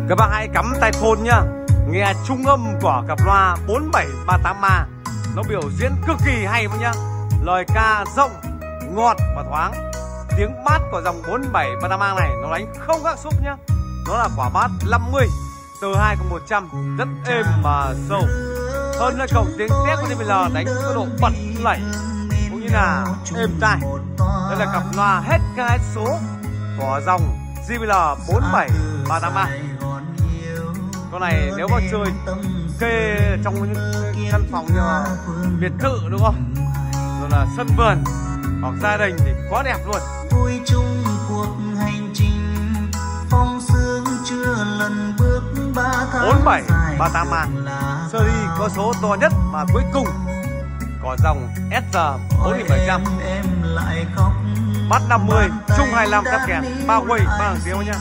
Các bác hãy cắm tai phone nhá, nghe trung âm của cặp loa 4738A. Nó biểu diễn cực kỳ hay nhá. Lời ca rộng, ngọt và thoáng. Tiếng bass của dòng 4738A này nó đánh không khác xúc nhá. Nó là quả bass 50 từ 2/100, rất êm mà sâu. Hơn nữa cộng tiếng tép của JBL đánh có độ bật lẩy cũng như là êm tai. Đây là cặp loa hết ca hết số của dòng JBL 4738A. Con này nếu có chơi kê trong những căn phòng như biệt thự đúng không, rồi là sân vườn hoặc gia đình thì quá đẹp luôn. Vui chung cuộc hành trình phong sương chưa lần bước 3 tháng 4738A series có số to nhất và cuối cùng có dòng SR 4700 bass 50 chung 25 các kèn 3 quay 3 hàng tiếng nhá.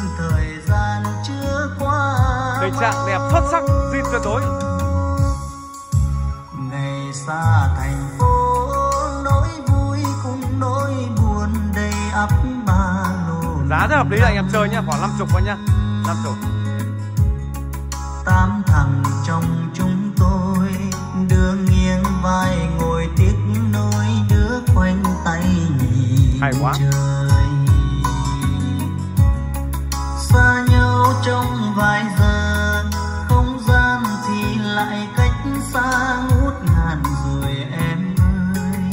Tình trạng đẹp xuất sắc, zin tuyệt đối. Ngày xa thành phố nỗi vui cùng nỗi buồn đầy ắp ba lô. Giá rất hợp lý là anh em chơi nhá, khoảng 50 thôi nhá, 50. 8 thằng trong chúng tôi đưa nghiêng vai ngồi tiếc nối đứa khoanh tay nhìn hay quá. Trời xa nhau trong vài giờ, không gian thì lại cách xa ngút ngàn rồi em ơi.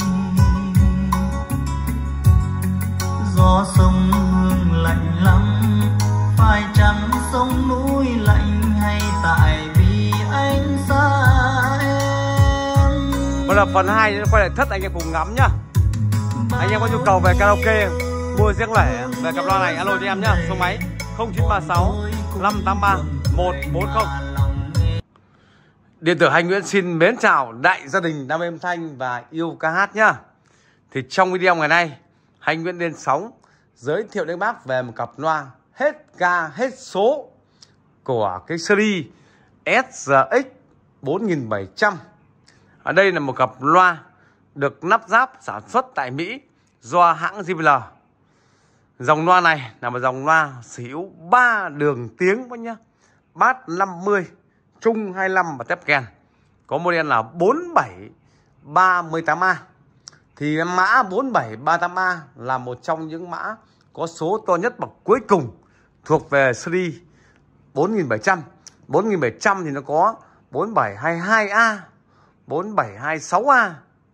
Gió sông Hương lạnh lắm, phải chăng sông núi lạnh hay tại vì anh xa em. Bây giờ phần 2 quay lại thất anh em cùng ngắm nhá. Anh em có nhu cầu về karaoke mua riêng lẻ về cặp loa này alo cho em nhá, số máy 0936 583 140. Điện tử Hành Nguyễn xin mến chào đại gia đình đam mê âm thanh và yêu ca hát nhá. Thì trong video ngày nay Hành Nguyễn lên sóng giới thiệu đến bác về một cặp loa hết ca hết số của cái series SRX 4700. Ở đây là một cặp loa được lắp ráp sản xuất tại Mỹ do hãng JBL. Dòng loa này là một dòng loa sở hữu 3 đường tiếng nhá. Bass 50, trung 25 và tép kèn. Có model là 4738A. Thì mã 4738A là một trong những mã có số to nhất bậc cuối cùng thuộc về series 4700. 4700 thì nó có 4722A, 4726A,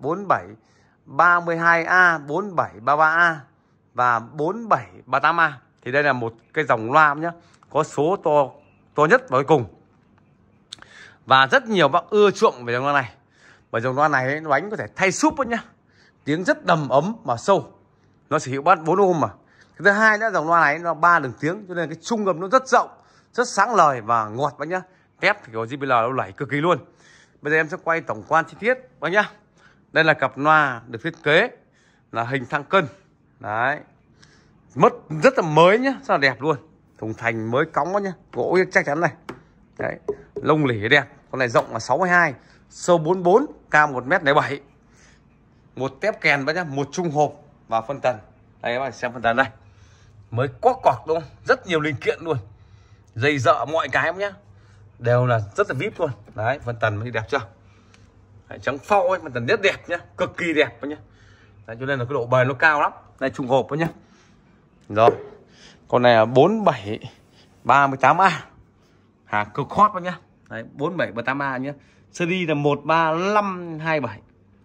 4732A, 4733A và 4738A. Thì đây là một cái dòng loa nhé, có số to nhất và cuối cùng. Và rất nhiều bác ưa chuộng về dòng loa này. Bởi dòng loa này nó đánh có thể thay súp nhá. Tiếng rất đầm ấm và sâu. Nó sở hữu bass 4 ohm mà. Cái thứ hai nữa, dòng loa này nó 3 đường tiếng cho nên cái trung âm nó rất rộng, rất sáng lời và ngọt bác nhá. Tép thì có JBL nó lẩy cực kỳ luôn. Bây giờ em sẽ quay tổng quan chi tiết bác nhá. Đây là cặp loa được thiết kế là hình thang cân. Đấy. Mất rất là mới nhá, rất là đẹp luôn. Thùng thành mới cóng nhá, gỗ chắc chắn này. Đấy, lông lỉ đẹp. Con này rộng là 62, sâu 44, cao 1m07. Một tép kèn bác nhá, một trung hộp và phân tần. Đây các bạn xem phân tần đây. Mới có cọc đúng không? Rất nhiều linh kiện luôn. Dây dợ mọi cái nhá. Đều là rất là vip luôn. Đấy, phân tần mới đẹp chưa? Đấy, trắng phau ấy, phân tần rất đẹp nhá, cực kỳ đẹp nhá. Đấy, cho nên là cái độ bền nó cao lắm. Đây trung hộp nhá. Rồi. Con này là 4738A. Hàng cực hot nhá. Đấy, 4738A nhá. Series là 13527.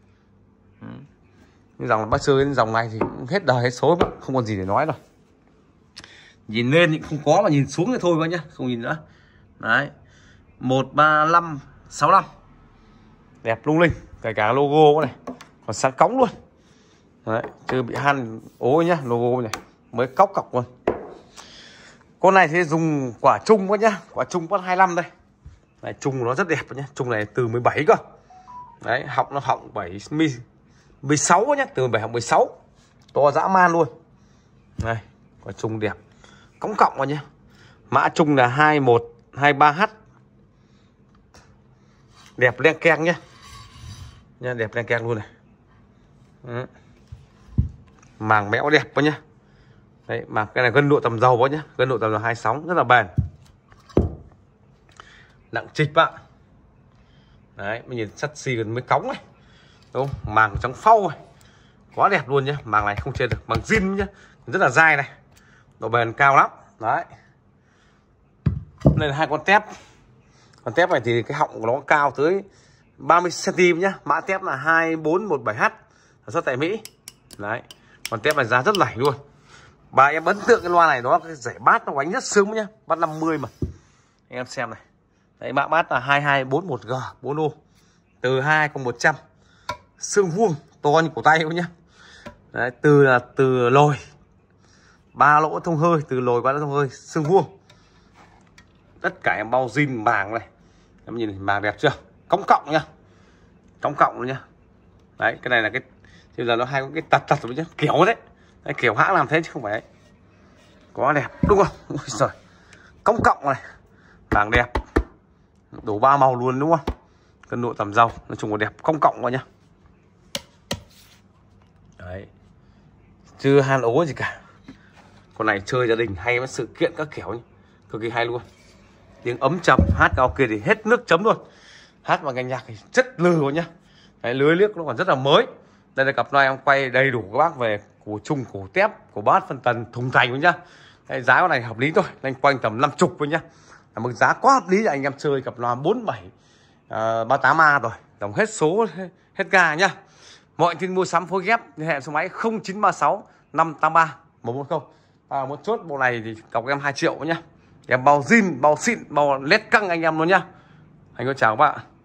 Dòng bác chơi dòng này thì cũng hết đời hết số, không còn gì để nói rồi. Nhìn lên thì không có mà nhìn xuống thì thôi bác nhá, không nhìn nữa. Đấy. 13565. Đẹp lung linh, kể cả logo này còn sáng cóng luôn. Đấy, chưa bị han ố nhá, logo này mới cóc cọc luôn. Con này thì dùng quả trung quá nhá, quả trung bắt 25 đây. Đấy, trung nó rất đẹp nhá, trung này từ 17 cơ. Đấy, họng nó họng 16 nhá, từ 17 họng 16. To dã man luôn. Đây, quả trung đẹp. Cóng cọng vào nhá. Mã trung là 2123H. Đẹp len keng nhá. Nha, đẹp len keng luôn này. Đấy. Màng mẽo đẹp quá nhá. Đấy, mà cái này gân độ tầm dầu quá nhá, gân độ tầm là 2 sóng rất là bền. nặng trịch bạn. Đấy, mình nhìn sắt xì gần mới cống này, đúng không? Màng trắng phau này, quá đẹp luôn nhá. Màng này không chê được, màng zin nhá, rất là dai này, độ bền cao lắm. Đấy, đây là hai con tép. Con tép này thì cái họng của nó cao tới 30 cm nhá. Mã tép là 2417H, sản xuất tại Mỹ. Đấy, con tép này giá rất lảy luôn. Và em ấn tượng cái loa này, nó cái rẻ bát nó đánh rất sướng nhá, bát 50 mà. Anh em xem này. Đấy, mã bát là 2241G 4 ô, từ 2.100, xương vuông to như cổ tay luôn nhá. Đấy, từ lồi 3 lỗ thông hơi, từ lồi 3 lỗ thông hơi, xương vuông. Tất cả em bao zin màng này. Em nhìn màng đẹp chưa? Cống cộng nhá. Cống cộng luôn nhá. Đấy, cái này là cái thì là nó hay có cái tật rồi nhá, kiểu đấy. Đấy, kiểu hãng làm thế chứ không phải đấy. Quá đẹp, đúng không? Ôi giời. Cống cộng này. Màng đẹp. Đủ 3 màu luôn đúng không? Cân độ tầm rau, nói chung là đẹp, cống cộng qua nhá. Đấy. Chưa han ố gì cả. Con này chơi gia đình hay với sự kiện các kiểu nhá. Cực kỳ hay luôn. Tiếng ấm trầm, hát karaoke thì hết nước chấm luôn. Hát bằng nghe nhạc thì chất lừ luôn nhá. Đấy, lưới liếc nó còn rất là mới. Đây là cặp loa em quay đầy đủ các bác về cổ chung, cổ tép, cổ bát, phân tần, thùng thành luôn nhá. Đấy, giá con này hợp lý thôi, lên quanh tầm 50 thôi nhá. Là một giá quá hợp lý để anh em chơi cặp loa 47 38A rồi. Đồng hết số, hết ga nhá. Mọi tin mua sắm phối ghép liên hệ số máy 0936 583 110. Một chốt bộ này thì cọc em 2 triệu nhá. Em bao zin, bao xịn, bao led căng anh em luôn nhá. Anh có chào các bạn.